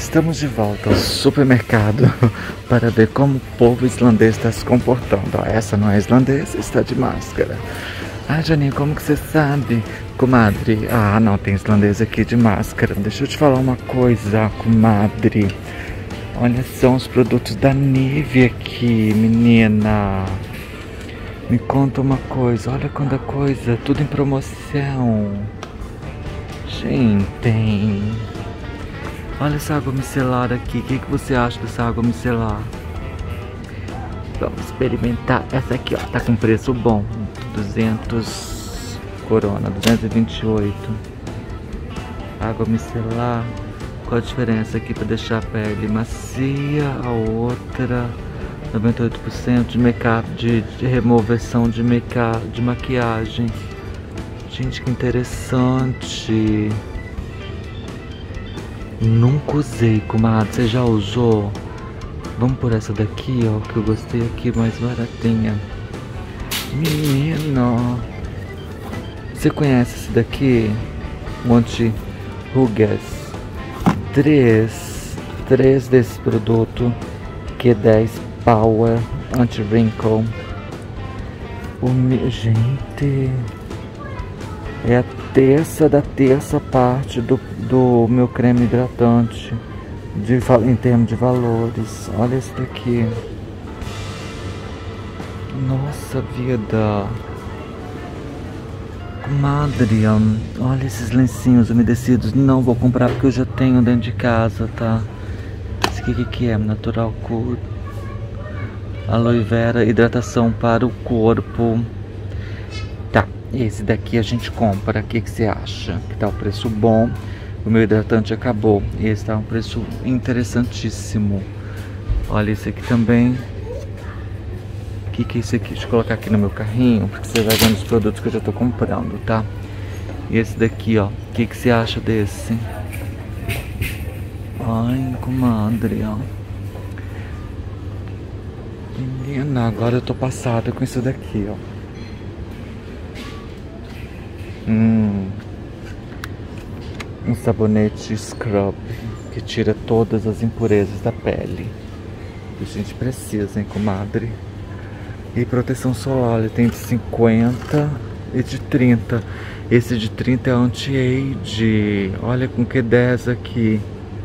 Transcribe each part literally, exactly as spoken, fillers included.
Estamos de volta ao supermercado para ver como o povo islandês está se comportando. Ó, essa não é islandesa, está de máscara. Ah, Janinha, como que você sabe, comadre? Ah, não, tem islandês aqui de máscara. Deixa eu te falar uma coisa, comadre. Olha só os produtos da Nivea aqui, menina. Me conta uma coisa, olha quanta coisa, tudo em promoção. Gente, olha essa água micelar aqui, o que, que você acha dessa água micelar? Vamos experimentar essa aqui, ó, tá com preço bom, duzentos corona, duzentos e vinte e oito. Água micelar, qual a diferença aqui para deixar a pele macia, a outra noventa e oito por cento de make-up, de, de remoção de make-up, de maquiagem. Gente, que interessante. Nunca usei, comadre. Você já usou? Vamos por essa daqui, ó, que eu gostei aqui, mais baratinha. Menino, você conhece esse daqui? Um anti-rugas. Três. Três desse produto. Q dez Power Anti-Wrinkle. O meu... Gente... É a terça da terça parte do, do meu creme hidratante de, em termos de valores. Olha esse daqui. Nossa vida. Comadre, olha esses lencinhos umedecidos. Não vou comprar porque eu já tenho dentro de casa, tá? Esse aqui que, que é? Natural Cool Aloe Vera, hidratação para o corpo. Tá. Esse daqui a gente compra, o que, que você acha? Que tá o preço bom, o meu hidratante acabou. Esse tá um preço interessantíssimo. Olha esse aqui também. O que, que é esse aqui? Deixa eu colocar aqui no meu carrinho, porque você vai vendo os produtos que eu já tô comprando, tá? E esse daqui, ó, o que, que você acha desse? Ai, comadre, ó. Menina, agora eu tô passada com isso daqui, ó. Hum, um sabonete scrub que tira todas as impurezas da pele. A gente precisa, hein, comadre? E proteção solar, ele tem de cinquenta e de trinta. Esse de trinta é anti-age. Olha com Q dez aqui.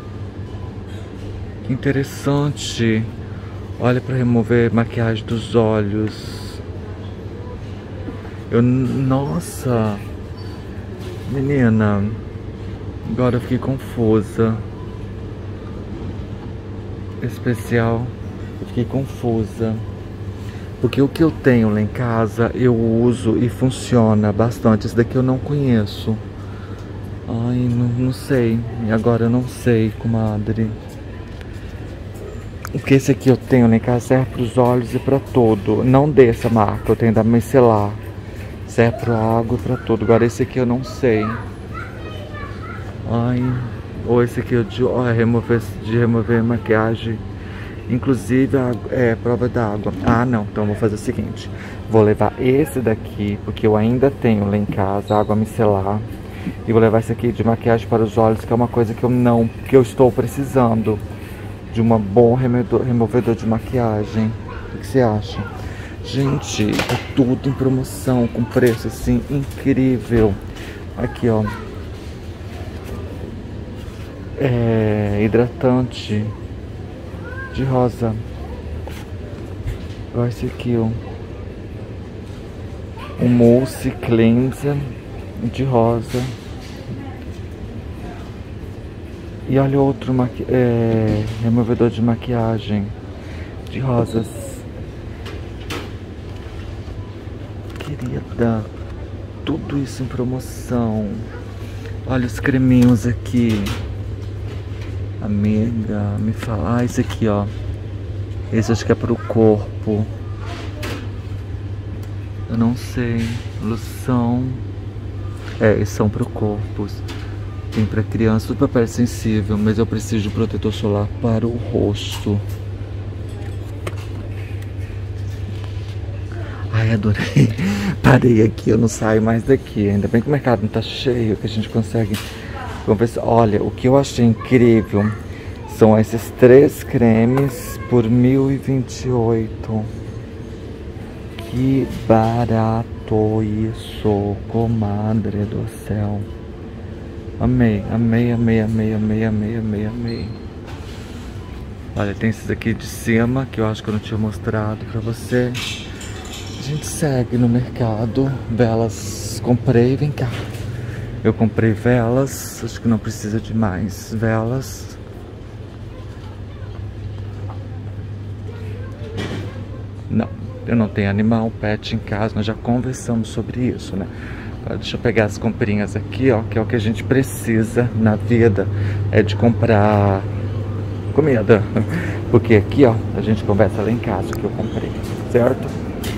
Que interessante. Olha, para remover maquiagem dos olhos. Eu, nossa. Menina, agora eu fiquei confusa. Especial, eu fiquei confusa. Porque o que eu tenho lá em casa, eu uso e funciona bastante. Esse daqui eu não conheço. Ai, não, não sei. E agora eu não sei, comadre. Porque esse aqui eu tenho lá em casa, serve para os olhos e para tudo. Não dessa marca, eu tenho da Micelar. Serve pra água e pra tudo. Agora esse aqui eu não sei. Ai. Ou esse aqui eu de, ó, é remover, de remover maquiagem. Inclusive a, é prova d'água. Ah não, então eu vou fazer o seguinte. Vou levar esse daqui, porque eu ainda tenho lá em casa, água micelar. E vou levar esse aqui de maquiagem para os olhos, que é uma coisa que eu não, que eu estou precisando. De uma bom removedor, removedor de maquiagem. O que você acha? Gente, tá tudo em promoção, com preço assim incrível. Aqui, ó. É hidratante de rosa. Olha esse aqui, ó. Um mousse cleanser de rosa. E olha outro maqui é, removedor de maquiagem de rosas. Querida, tudo isso em promoção. Olha os creminhos aqui. Amiga, me fala. Ah, esse aqui, ó. Esse acho que é pro corpo. Eu não sei. Loção. É, esses são pro corpo. Tem pra criança, tudo pra pele sensível. Mas eu preciso de protetor solar para o rosto. Ai, adorei. Parei aqui, eu não saio mais daqui. Ainda bem que o mercado não tá cheio, que a gente consegue conversar. Olha, o que eu achei incrível São esses três cremes por mil e vinte e oito. Que barato isso, comadre do céu. Amei, amei, amei, amei, amei, amei, amei, amei. Olha, tem esses aqui de cima, que eu acho que eu não tinha mostrado pra você. A gente segue no mercado. Velas, comprei, vem cá. Eu comprei velas, acho que não precisa de mais velas. Não, eu não tenho animal, pet em casa, nós já conversamos sobre isso, né? Agora deixa eu pegar as comprinhas aqui, ó, que é o que a gente precisa na vida, é de comprar comida. Porque aqui, ó, a gente conversa lá em casa o que eu comprei, certo?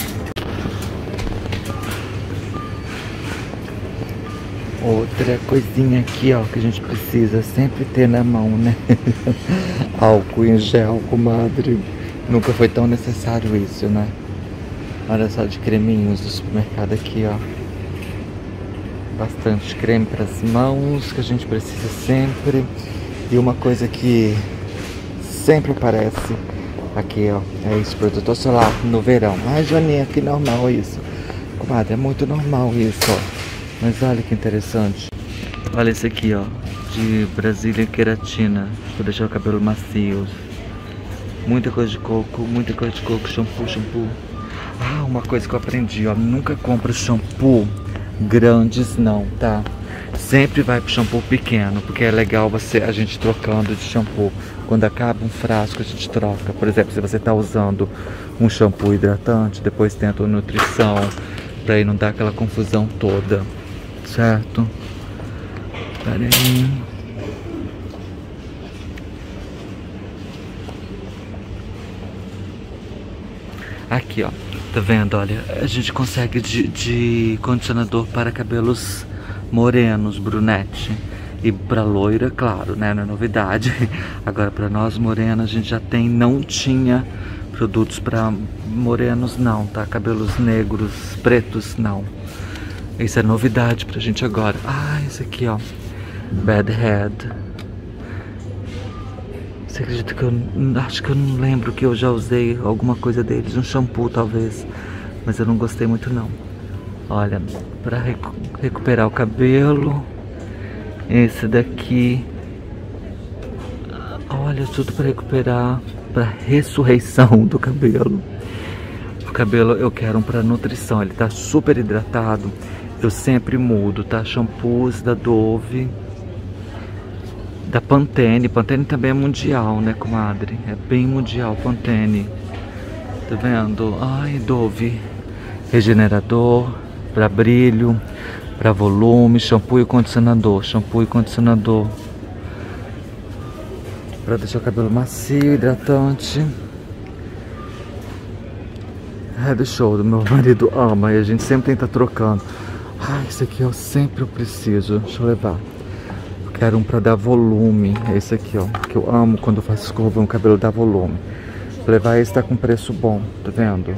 Outra coisinha aqui, ó, que a gente precisa sempre ter na mão, né? Álcool em gel, comadre. Nunca foi tão necessário isso, né? Olha só, de creminhos do supermercado aqui, ó. Bastante creme para as mãos, que a gente precisa sempre. E uma coisa que sempre aparece aqui, ó, é esse protetor solar no verão. Ai, Joaninha, que normal isso. Comadre, é muito normal isso, ó. Mas olha que interessante. Olha esse aqui, ó, de Brasília Queratina, pra deixar o cabelo macio. Muita coisa de coco, muita coisa de coco, shampoo, shampoo. Ah, uma coisa que eu aprendi, ó, nunca compra shampoo grandes não, tá? Sempre vai pro shampoo pequeno, porque é legal você, a gente trocando de shampoo. Quando acaba um frasco, a gente troca. Por exemplo, se você tá usando um shampoo hidratante, depois tenta uma nutrição, pra aí não dar aquela confusão toda. Certo? Pera aí. Aqui, ó. Tá vendo? Olha, a gente consegue de, de condicionador para cabelos morenos, brunete. E pra loira, claro, né? Não é novidade. Agora, pra nós morenas, a gente já tem, não tinha produtos pra morenos, não, tá? Cabelos negros, pretos, não. Isso é novidade pra gente agora. Ah, esse aqui, ó. Bad Head. Você acredita que eu... Acho que eu não lembro que eu já usei alguma coisa deles. Um shampoo, talvez. Mas eu não gostei muito, não. Olha, pra recu recuperar o cabelo. Esse daqui. Olha, tudo pra recuperar. Pra ressurreição do cabelo. O cabelo eu quero um pra nutrição. Ele tá super hidratado. Eu sempre mudo, tá? Shampoos da Dove, da Pantene. Pantene também é mundial, né, comadre? É bem mundial, Pantene. Tá vendo? Ai, Dove. Regenerador, pra brilho, pra volume, shampoo e condicionador. Shampoo e condicionador. Pra deixar o cabelo macio, hidratante. Head Shoulder, meu marido ama e a gente sempre tenta trocando. Ah, esse aqui eu sempre eu preciso. Deixa eu levar. Eu quero um pra dar volume. É esse aqui, ó. Que eu amo quando eu faço escova, um cabelo dá volume. Vou levar esse, tá com preço bom. Tá vendo?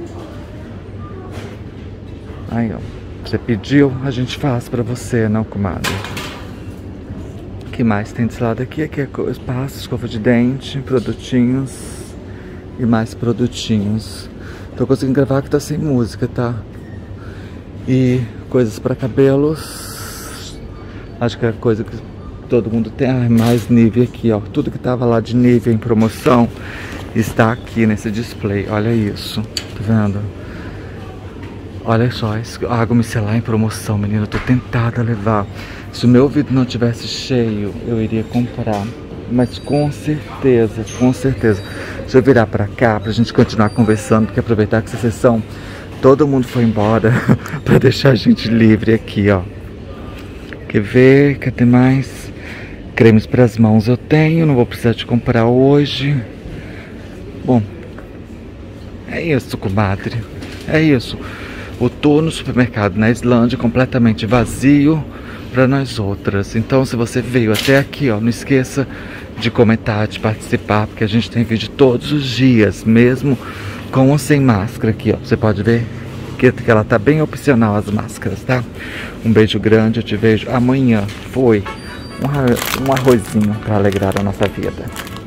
Aí, ó. Você pediu, a gente faz pra você, não, comadre? O que mais tem desse lado aqui? Aqui é espaço, escova de dente, produtinhos. E mais produtinhos. Tô conseguindo gravar que tá sem música, tá? E coisas para cabelos. Acho que é a coisa que todo mundo tem. Ah, mais Nivea aqui, ó. Tudo que tava lá de Nivea em promoção está aqui nesse display. Olha isso, tá vendo? Olha só, água micelar em promoção, menina. Eu tô tentada a levar. Se o meu ouvido não tivesse cheio, eu iria comprar. Mas com certeza, com certeza. Deixa eu virar pra cá pra gente continuar conversando, porque aproveitar que essa sessão todo mundo foi embora pra deixar a gente livre aqui, ó. Quer ver? Cadê mais? Cremes para as mãos eu tenho, não vou precisar de comprar hoje. Bom, é isso, comadre. É isso. O tour no supermercado na Islândia completamente vazio para nós outras. Então, se você veio até aqui, ó, não esqueça de comentar, de participar, porque a gente tem vídeo todos os dias, mesmo com ou sem máscara aqui, ó. Você pode ver que, que ela tá bem opcional, as máscaras, tá? Um beijo grande, eu te vejo amanhã. Foi um, um arrozinho para alegrar a nossa vida.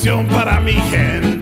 para mi gente.